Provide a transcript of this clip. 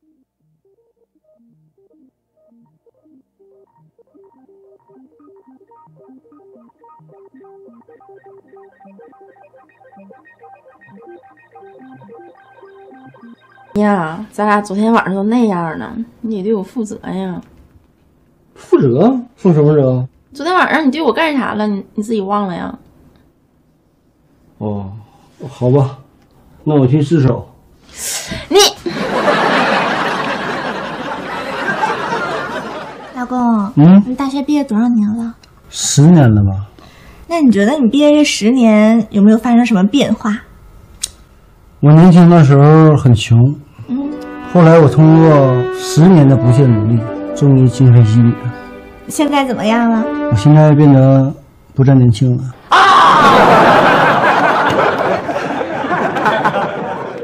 呀，咱俩昨天晚上都那样呢，你得对我负责呀。 负责？负什么责？ 昨天晚上你对我干啥了？你自己忘了呀？ 哦，好吧，那我去自首。 你， 老公，你大学毕业多少年了 ？10年了吧？ 那你觉得你毕业这10年有没有发生什么变化？ 我年轻的时候很穷，后来我通过10年的不懈努力，终于今非昔比了。 现在怎么样了？ 我现在变得不再年轻了。